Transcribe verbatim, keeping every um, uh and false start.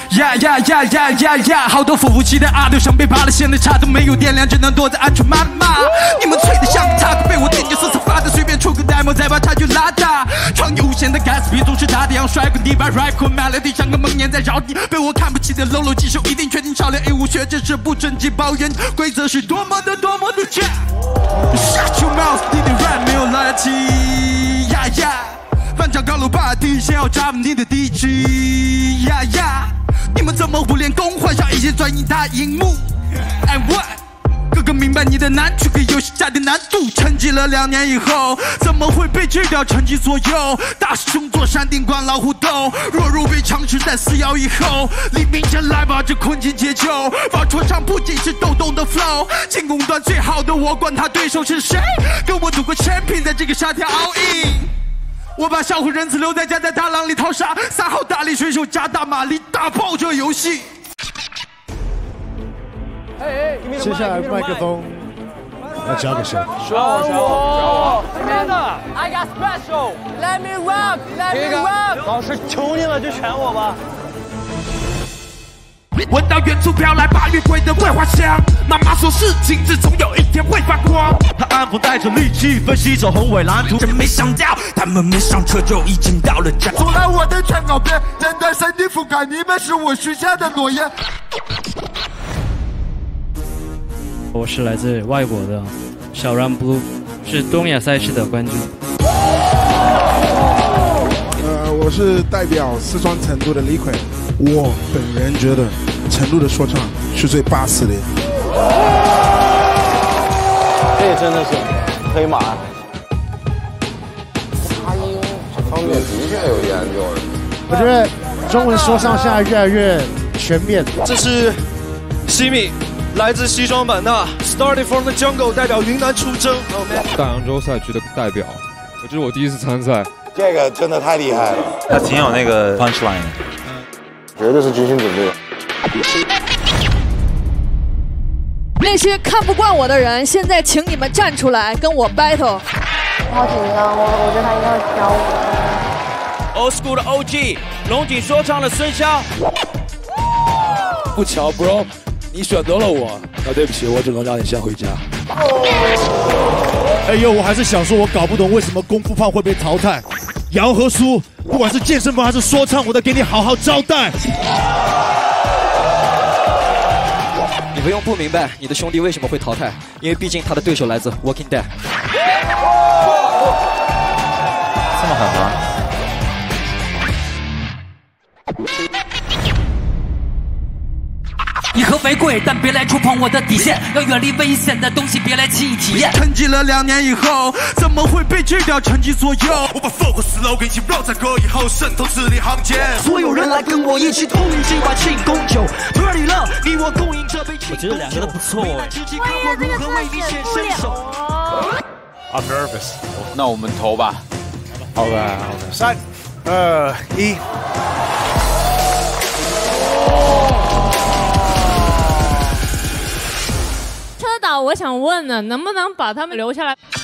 呀呀呀呀呀呀！好多服务器的阿都想被扒了，线的插都没有电量，只能躲在安全码码。你们吹的像塔，被我电就瑟瑟发的，随便出个 demo 再把差距拉大。创意无限的 Gatsby 总是打的样甩滚地板 rap 滚 melody 像个梦魇在绕地，被我看不起的 low low 技术一定确定少年 A 五学这是不准级抱怨，规则是多么的多么的假。Shut your mouth， 你的 rap 没有垃圾呀呀！翻墙高楼霸地，先要炸你的地基呀呀！你们怎么不练功，换上一些专业大荧幕 ？And what？ 哥哥明白你的难处，给游戏加点难度。沉寂了两年以后，怎么会被这条成绩左右？大师兄坐山顶观老虎斗，弱肉被强吃在撕咬以后。黎明前来吧，这困境解救。放说唱不仅是抖动的 flow， 进攻端最好的我管他对手是谁，跟我赌个 champion， 在这个夏天 all in。我把小虎仁子留在家，在大浪里淘沙，三号大力水手加大马力，打爆这游戏。 接下来麦克风要交给谁？ 选我，选我，选我！ 真的 ，I got special. Let me rock, let me rock. 老师求你了，就选我吧。 闻到远处飘来八月桂的桂花香，妈妈说事情只总有一天会发光。 他安抚带着力气分析着宏伟蓝图， 真没想到他们没上车就已经到了家。 走来我的全稿片，人的身体覆盖，你们是我许下的诺言。 我是来自外国的小 Run Blue， 是东亚赛事的冠军。 呃，我是代表四川成都的李逵。我本人觉得成都的说唱是最巴适的。 这真的是黑马。 发音这方面的确有研究。 我觉得中文说唱现在越来越全面。 这是西米。来自西双版纳 ，Started from the jungle， 代表云南出征。 大洋洲赛区的代表，我这是我第一次参赛。 这个真的太厉害了， 他挺有那个 punchline 的， 绝对是精心准备的。 那些看不惯我的人，现在请你们站出来跟我 battle。 好紧张，我我觉得他应该会挑我。 Old school 的 O G， 龙井说唱的孙骁。 不巧 ，bro。你选择了我，那对不起，我只能让你先回家。 哎呦，我还是想说，我搞不懂为什么功夫胖会被淘汰。姚和苏，不管是健身房还是说唱，我都给你好好招待。 你不用不明白你的兄弟为什么会淘汰，因为毕竟他的对手来自 Walking Dead。 这么狠吗？ 你和为贵，但别来触碰我的底线，要远离危险的东西，别来轻易体验。沉寂了两年以后，怎么会被这条成绩左右？ 我把 focus slogan 一起绕在歌以后，渗透字里行间。 所有人来跟我一起同饮这碗庆功酒 ，Party 了，你我共饮这杯庆功酒。 我觉得两个都不错。 我也这个特写不了。 I'm nervous。那我们投吧。 好吧，好吧。三、二、一。 车导，我想问呢，能不能把他们留下来？